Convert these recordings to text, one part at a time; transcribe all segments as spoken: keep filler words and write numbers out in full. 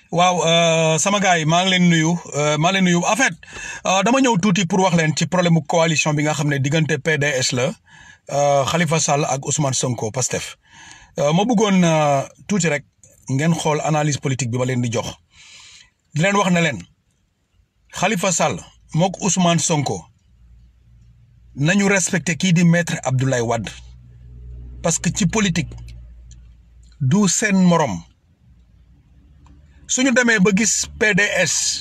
waaw sama gars yi maa ngi leen nuyu maa ngi leen nuyu en fait dama ñëw tuuti pour wax leen ci problème coalition bi nga xam ne diggante P D S la Khalifa Sall ak Ousmane Sonko Pastef ma bëggoon tuuti rek ngeen xool analyse politique bi ma leen di jox di leen wax ne leen Khalifa Sall mook Ousmane Sonko nañu respecté kii di maître Abdoulaye Wade parce que ci politique du seen morom. suñu demee ba gis P D S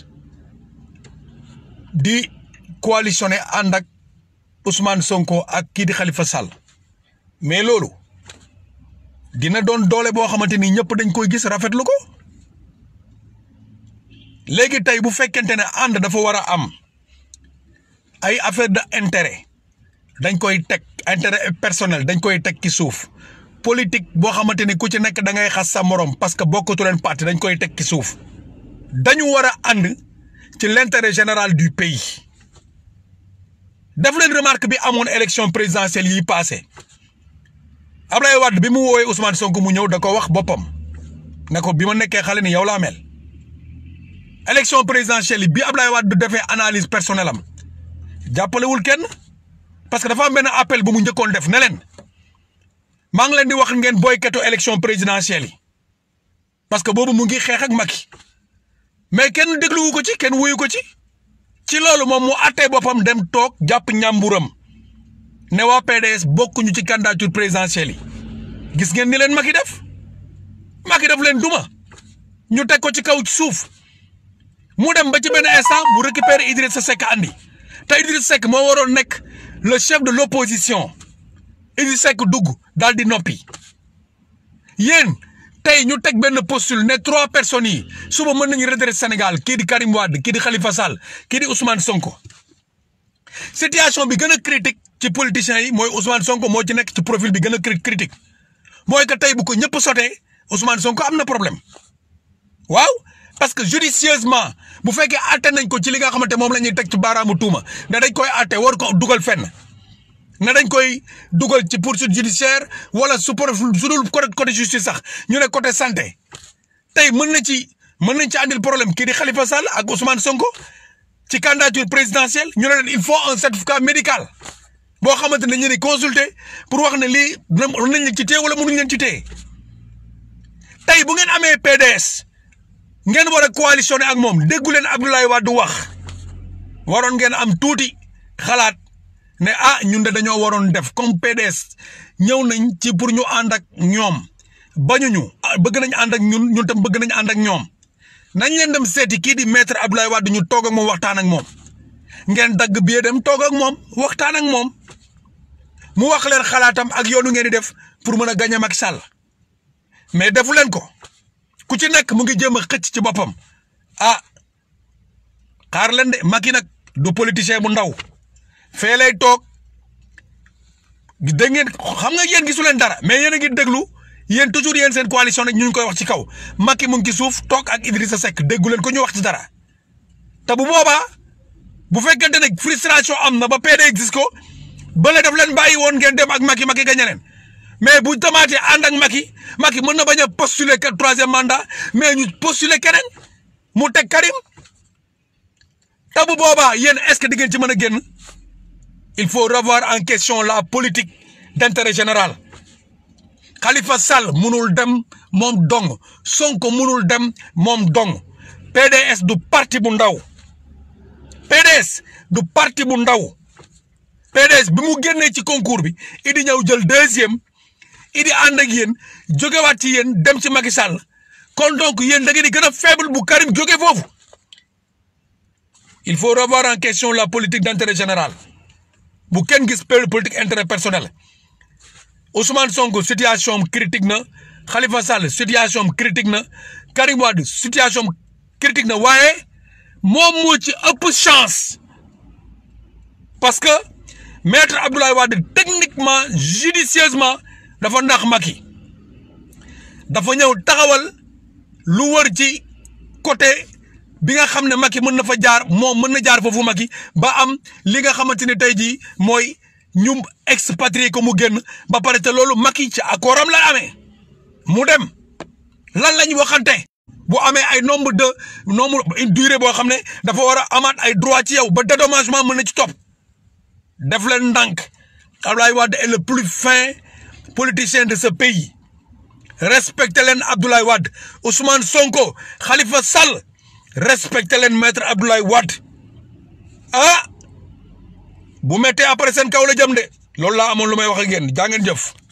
di coalitionné ànd ak Ousmane Sonko ak kii di Khalifa Sall mais loolu dina doon doole boo xamante ni ñëpp dañ koy gis rafetlu ko léegi tey bu fekkente ne ànd dafa war a am ay affaire de intérêt dañ koy teg intérêt personnel dañ koy teg ci suuf. politique boo xamante ni ku ci nekk da ngay xas sa morom parce que bokkatu leen parti dañ koy teg ci suuf dañu war a ànd ci l'intérêt général du pays def leen remarque bi amoon élection présidentielle yi passé Abdoulaye Wade bi mu woowee Ousmane Sonko mu ñëw da ko wax boppam ne ko bi ma nekkee xale ni yow laa mel élection présidentielle yi bi Abdoulaye Wade defee analyse personnelle am jàppalewul kenn parce que dafa am benn appel bu mu njëkkoon def ne leen maa ngi leen di wax ngeen boycotté élection présidentielle yi parce que boobu mu ngi xeex ak Macky mais kenn dégluwu ko ci kenn wuyu ko ci ci loolu moom mu attee boppam dem toog jàpp ñàmburam ne waa P D S bokkuñu ci candidature présidentielle yi gis ngeen ni leen Macky def Macky def leen duma ñu teg ko ci kaw ci suuf mu dem ba ci benn instant mu récupérer Idrissa Seck andi te Idrissa Seck moo waroon nekk le chef de l'opposition Idrissa Seck dugg daal di noppi yéen tey ñu teg benn postule ne trois personnes yi suba mën nañu redresser Sénégal kii di Karim Wade kii di Khalifa Sall kii di Ousmane Sonko situation bi gën a critique ci politiciens yi mooy Ousmane Sonko moo ci nekk ci profil bi gën a critique mooy que tey bu ko ñëpp sotee Ousmane Sonko am na problème waaw parce que judicieusement bu fekkee àtte nañ ko ci li nga xamante moom la ñuy teg ci baaraamu tuuma ne dañ koy àtte war ko dugal fenn. ne dañ koy dugal ci poursuite judiciaire wala su su dul côté justice sax ñu ne côté santé tey mën na ci mën nañ ci andil problème kii di Khalifa Sall ak Ousmane Sonko ci candidature présidentielle ñu ne leen il faut un certificat médical boo xamante ne ñu ne consulter pour wax ne lii mën nañ leen ci téye wala mënuñ leen ci téye tey bu ngeen amee P D S ngeen war a coalitionné ak moom déggu leen Abdoulaye Wade wax waroon ngeen am tuuti xalaat. ne ah ñun de dañoo waroon def comme P D S ñëw nañ ci pour ñu ànd ak ñoom bañuñu bëgg nañ ànd ak ñun ñun tam bëgg nañ ànd ak ñoom nañ leen dem seeti kii di maître Abdoulaye Wade ñu toog ak moom waxtaan ak moom ngeen dagg bie dem toog ak moom waxtaan ak moom mu wax leen xalaatam ak yoonu ngeen di def pour mën a gagner Macky Sall mais defu leen ko ku ci nekk mu ngi jéem a xëcc ci boppam ah xaar leen de Macky nag du politicien bu ndaw. fee lay toog da ngeen xam nga yéen gisu leen dara mais yéen a ngi déglu yéen toujours yéen seen coalition nag ñu ngi koy wax ci kaw Macky mu ngi ci suuf toog ak Idrissa Seck déggu leen ko ñu wax ci dara te bu boobaa bu fekkente ne frustration am na ba P D S gis ko ba la def leen bàyyi woon ngeen dem ak Macky Macky gañe leen mais bu tamaatee ànd ak Macky Macky mën na bañ a postuler que troisième mandat mais ñu postuler keneen mu teg Karim te bu boobaa yéen est-ce que di ngeen ci mën a génn. Il faut revoir en question la politique d'intérêt général Khalifa Sall mënul dem moom dong Sonko mënul dem moom dong P D S du parti bu ndaw P D S du parti bu ndaw P D S bi mu génnee ci concours bi Idi ñëw jël deuxième Idi ànd ak yéen jógewaat ci yéen dem ci Macky Sall kon donc yéen da ngeen di gën a faible bu Karim jóge foofu il faut revoir en question la politique d'intérêt général. bu kenn gis politique intérêt personnel Ousmane Sonko situation critique na Khalifa Sall situation critique na Karim Wade situation critique na waaye moom moo ci ëpp chance parce que maître Abdoulaye Wade techniquement judicieusement dafa nax Macky dafa ñëw taxawal lu wër ci côté bi nga xam ne Macky mën na fa jaar moom mën na jaar foofu Macky ba am li nga xamante ne tey jii mooy ñu expatrié ko mu génn ba pare te loolu Macky ci accord am la amee mu dem lan la ñu waxante bu amee ay nombre de nombre une durée boo xam ne dafa war a amaat ay droit ci yow ba dédommagement mën na ci topp def leen ndànk Abdoulaye Wade est le plus fin politicien de ce pays respecté leen Abdoulaye Wade Ousmane Sonko Khalifa Sall respecté leen maître Abdoulaye Wade ah bu mettee après seen kaw la jëm de loolu laa amoon lu may wax ak yéen jaa ngeen jëf.